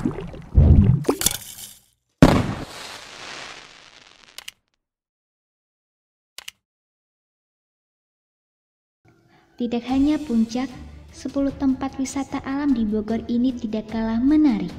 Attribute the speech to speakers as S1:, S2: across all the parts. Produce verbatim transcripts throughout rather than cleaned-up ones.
S1: Tidak hanya puncak, sepuluh tempat wisata alam di Bogor ini tidak kalah menarik.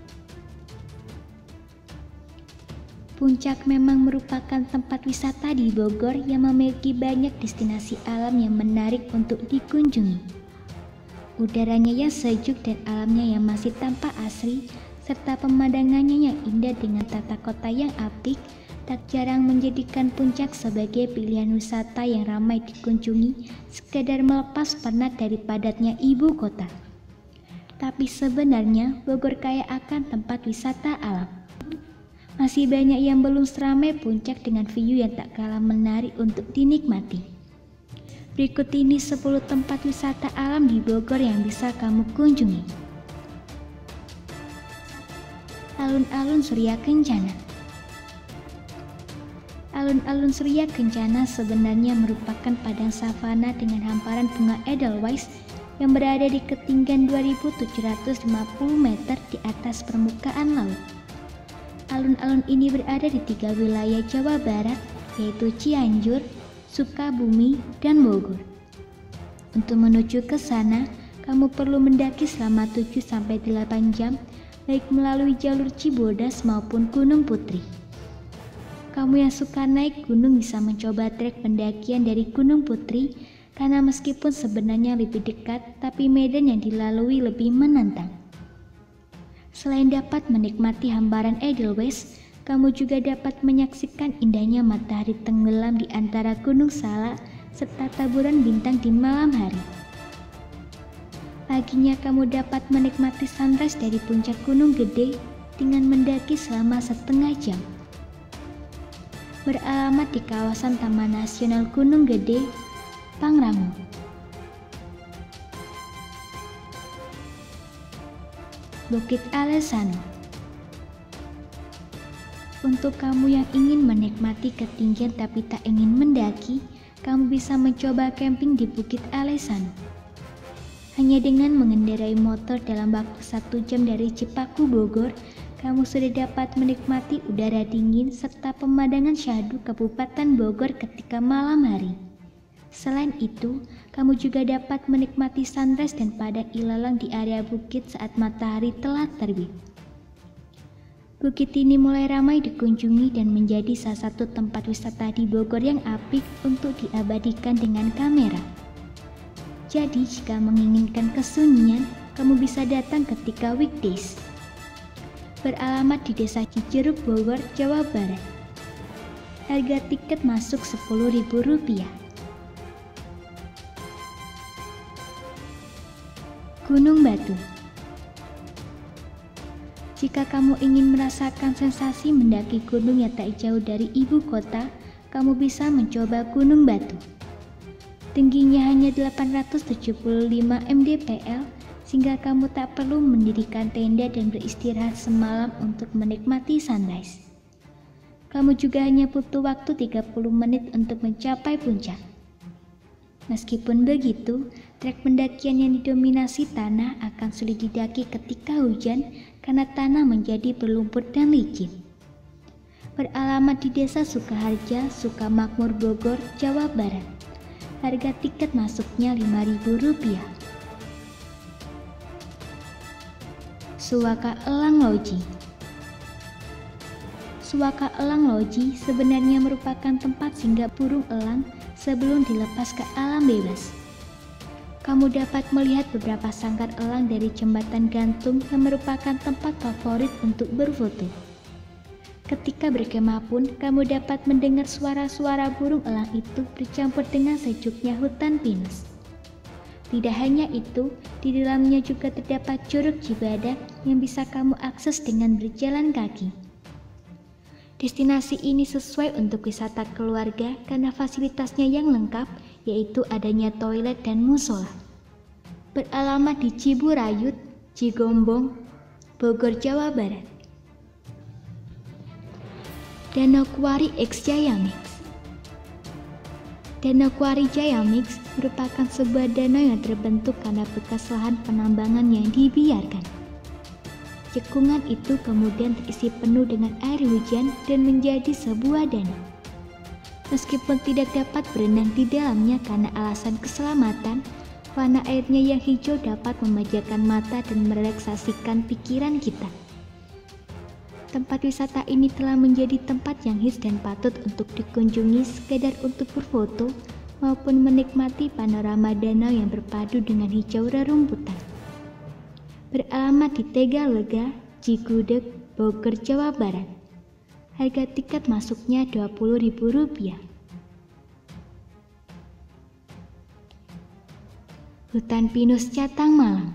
S1: Puncak memang merupakan tempat wisata di Bogor yang memiliki banyak destinasi alam yang menarik untuk dikunjungi. Udaranya yang sejuk dan alamnya yang masih tampak asri, serta pemandangannya yang indah dengan tata kota yang apik, tak jarang menjadikan Puncak sebagai pilihan wisata yang ramai dikunjungi sekedar melepas penat dari padatnya ibu kota. Tapi sebenarnya Bogor kaya akan tempat wisata alam. Masih banyak yang belum seramai Puncak dengan view yang tak kalah menarik untuk dinikmati. Berikut ini sepuluh tempat wisata alam di Bogor yang bisa kamu kunjungi. Alun-alun Surya Kencana. Alun-alun Surya Kencana sebenarnya merupakan padang savana dengan hamparan bunga Edelweiss yang berada di ketinggian dua ribu tujuh ratus lima puluh meter di atas permukaan laut. Alun-alun ini berada di tiga wilayah Jawa Barat, yaitu Cianjur, Sukabumi, dan Bogor. Untuk menuju ke sana, kamu perlu mendaki selama tujuh sampai delapan jam, baik melalui jalur Cibodas maupun Gunung Putri. Kamu yang suka naik gunung bisa mencoba trek pendakian dari Gunung Putri, karena meskipun sebenarnya lebih dekat, tapi medan yang dilalui lebih menantang. Selain dapat menikmati hamparan Edelweiss, kamu juga dapat menyaksikan indahnya matahari tenggelam di antara Gunung Salak serta taburan bintang di malam hari. Paginya kamu dapat menikmati sunrise dari puncak Gunung Gede dengan mendaki selama setengah jam. Beralamat di kawasan Taman Nasional Gunung Gede, Pangrango. Bukit Alesano. Untuk kamu yang ingin menikmati ketinggian tapi tak ingin mendaki, kamu bisa mencoba camping di Bukit Alesano. Hanya dengan mengendarai motor dalam waktu satu jam dari Cipaku Bogor, kamu sudah dapat menikmati udara dingin serta pemandangan syahdu Kabupaten Bogor ketika malam hari. Selain itu, kamu juga dapat menikmati sunrise dan padang ilalang di area bukit saat matahari telah terbit. Bukit ini mulai ramai dikunjungi dan menjadi salah satu tempat wisata di Bogor yang apik untuk diabadikan dengan kamera. Jadi, jika menginginkan kesunyian, kamu bisa datang ketika weekdays. Beralamat di Desa Cijeruk, Bogor, Jawa Barat. Harga tiket masuk sepuluh ribu rupiah. Gunung Batu. Jika kamu ingin merasakan sensasi mendaki gunung yang tak jauh dari ibu kota, kamu bisa mencoba Gunung Batu. Tingginya hanya delapan ratus tujuh puluh lima mdpl, sehingga kamu tak perlu mendirikan tenda dan beristirahat semalam untuk menikmati sunrise. Kamu juga hanya butuh waktu tiga puluh menit untuk mencapai puncak. Meskipun begitu, trek pendakian yang didominasi tanah akan sulit didaki ketika hujan karena tanah menjadi berlumpur dan licin. Beralamat di Desa Sukaharja, Sukamakmur, Bogor, Jawa Barat. Harga tiket masuknya lima ribu rupiah. Suwaka Elang Lodji. Suwaka Elang Lodji sebenarnya merupakan tempat singgah burung elang sebelum dilepas ke alam bebas. Kamu dapat melihat beberapa sangkar elang dari jembatan gantung yang merupakan tempat favorit untuk berfoto. Ketika berkemah pun, kamu dapat mendengar suara-suara burung elang itu bercampur dengan sejuknya hutan pinus. Tidak hanya itu, di dalamnya juga terdapat Curug Cibadak yang bisa kamu akses dengan berjalan kaki. Destinasi ini sesuai untuk wisata keluarga karena fasilitasnya yang lengkap, yaitu adanya toilet dan musola. Beralamat di Ciburayut, Cigombong, Bogor, Jawa Barat. Danau Kuari X Jayamix. Danau Kuari Jayamix merupakan sebuah danau yang terbentuk karena bekas lahan penambangan yang dibiarkan. Cekungan itu kemudian terisi penuh dengan air hujan dan menjadi sebuah danau. Meskipun tidak dapat berenang di dalamnya karena alasan keselamatan, warna airnya yang hijau dapat memanjakan mata dan merelaksasikan pikiran kita. Tempat wisata ini telah menjadi tempat yang hits dan patut untuk dikunjungi sekedar untuk berfoto maupun menikmati panorama danau yang berpadu dengan hijau rerumputan. Beralamat di Tegalega, Cigudeg, Bogor, Jawa Barat. Harga tiket masuknya dua puluh ribu rupiah. Hutan Pinus Catang Malang.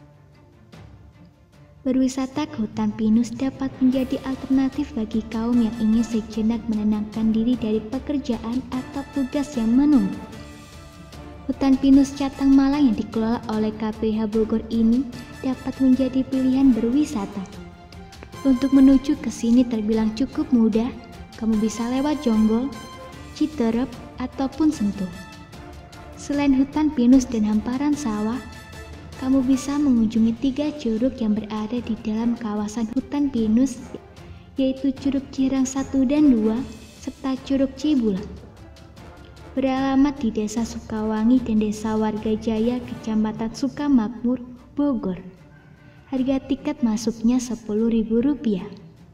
S1: Berwisata ke hutan pinus dapat menjadi alternatif bagi kaum yang ingin sejenak menenangkan diri dari pekerjaan atau tugas yang menumpuk. Hutan Pinus Catang Malang yang dikelola oleh K P H Bogor ini dapat menjadi pilihan berwisata. Untuk menuju ke sini terbilang cukup mudah, kamu bisa lewat Jonggol, Citerep, ataupun Sentul. Selain hutan pinus dan hamparan sawah, kamu bisa mengunjungi tiga curug yang berada di dalam kawasan hutan pinus, yaitu Curug Cirang satu dan dua, serta Curug Cibulan. Beralamat di Desa Sukawangi dan Desa Wargajaya, Kecamatan Sukamakmur, Bogor. Harga tiket masuknya sepuluh ribu rupiah.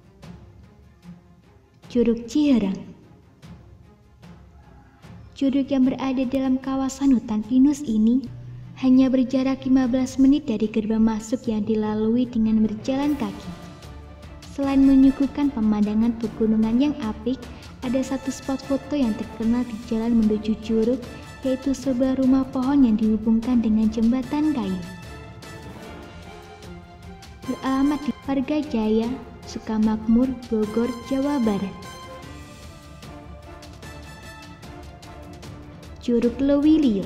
S1: Curug Ciherang. Curug yang berada dalam kawasan hutan pinus ini hanya berjarak lima belas menit dari gerbang masuk yang dilalui dengan berjalan kaki. Selain menyuguhkan pemandangan pegunungan yang apik, ada satu spot foto yang terkenal di jalan menuju curug, yaitu sebuah rumah pohon yang dihubungkan dengan jembatan kayu. Beralamat di Wargajaya, Sukamakmur, Bogor, Jawa Barat. Curug Lewilio.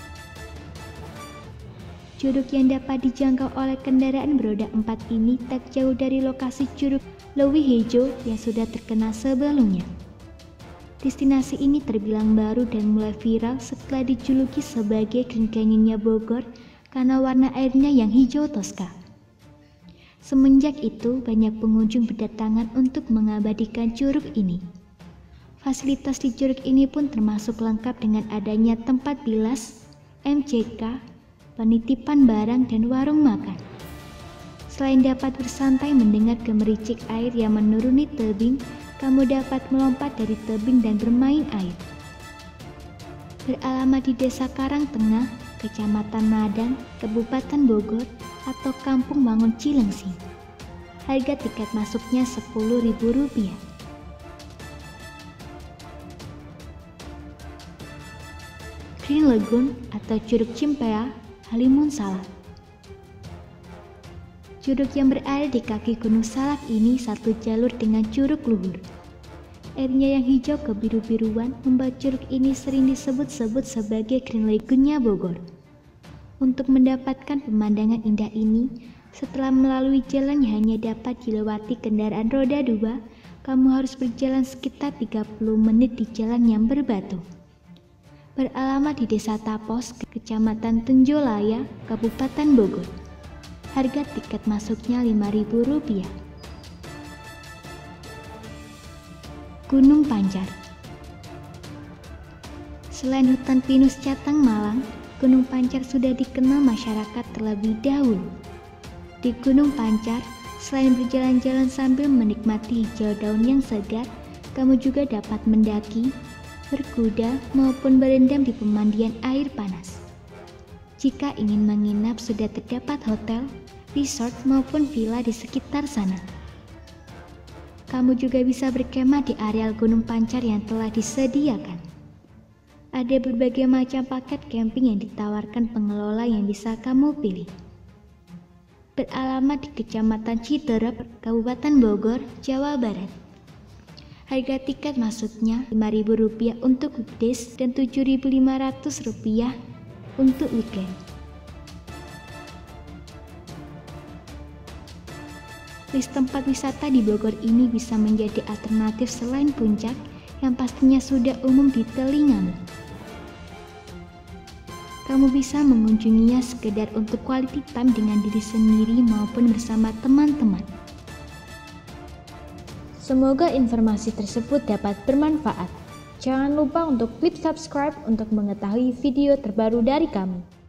S1: Curug yang dapat dijangkau oleh kendaraan beroda empat ini tak jauh dari lokasi Curug Lewihejo yang sudah terkenal sebelumnya. Destinasi ini terbilang baru dan mulai viral setelah dijuluki sebagai Grand Canyon-nya Bogor karena warna airnya yang hijau toska. Semenjak itu, banyak pengunjung berdatangan untuk mengabadikan curug ini. Fasilitas di curug ini pun termasuk lengkap dengan adanya tempat bilas, M C K, penitipan barang, dan warung makan. Selain dapat bersantai mendengar gemericik air yang menuruni tebing, kamu dapat melompat dari tebing dan bermain air. Beralamat di Desa Karangtengah, Kecamatan Madang, Kabupaten Bogor, atau Kampung Wangun Cilengsi. Harga tiket masuknya sepuluh ribu rupiah. Green Lagoon atau Curug Cimpea, Halimun Salak. Curug yang berada di kaki Gunung Salak ini satu jalur dengan Curug Luhur. Airnya yang hijau kebiru-biruan membuat curug ini sering disebut-sebut sebagai Green Lagoon-nya Bogor. Untuk mendapatkan pemandangan indah ini, setelah melalui jalan yang hanya dapat dilewati kendaraan roda dua, kamu harus berjalan sekitar tiga puluh menit di jalan yang berbatu. Beralamat di Desa Tapos, Kecamatan Tenjolaya, Kabupaten Bogor. Harga tiket masuknya lima ribu rupiah. Gunung Pancar. Selain hutan pinus Catang Malang, Gunung Pancar sudah dikenal masyarakat terlebih dahulu. Di Gunung Pancar, selain berjalan-jalan sambil menikmati hijau daun yang segar, kamu juga dapat mendaki, berkuda, maupun berendam di pemandian air panas. Jika ingin menginap, sudah terdapat hotel, resort, maupun villa di sekitar sana. Kamu juga bisa berkemah di areal Gunung Pancar yang telah disediakan. Ada berbagai macam paket camping yang ditawarkan pengelola yang bisa kamu pilih. Beralamat di Kecamatan Citerep, Kabupaten Bogor, Jawa Barat. Harga tiket masuknya lima ribu rupiah untuk weekdays dan tujuh ribu lima ratus rupiah untuk weekend. List tempat wisata di Bogor ini bisa menjadi alternatif selain puncak yang pastinya sudah umum di telingamu. kamu bisa mengunjunginya sekedar untuk quality time dengan diri sendiri maupun bersama teman-teman. Semoga informasi tersebut dapat bermanfaat. Jangan lupa untuk klik subscribe untuk mengetahui video terbaru dari kami.